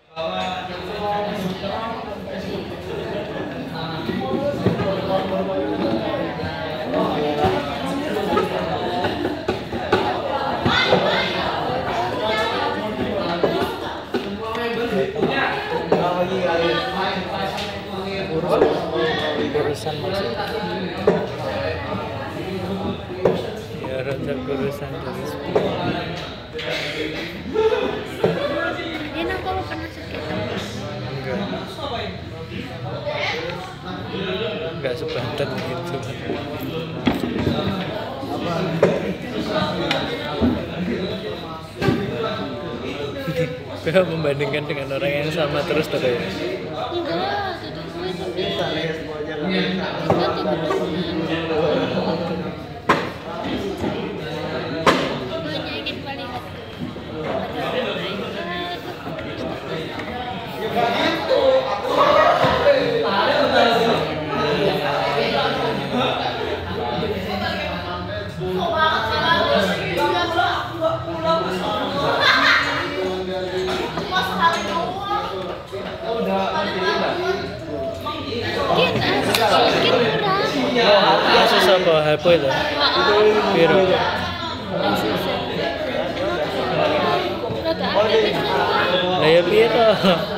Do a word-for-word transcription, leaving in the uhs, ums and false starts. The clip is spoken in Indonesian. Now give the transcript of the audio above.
Urusan maksudnya ya rada urusan dari sepuluh. Dia nak kamu pernah sakit? Enggak enggak sebantet gitu. Kau membandingkan dengan orang yang sama terus terus. Enggak, tidak gue tapi kita tidak gue ingin melihat ada orang lain. Mungkin mungkin murah. Kasus apa H P itu? Piro? Rada akeh bisa. Lah ya piye to?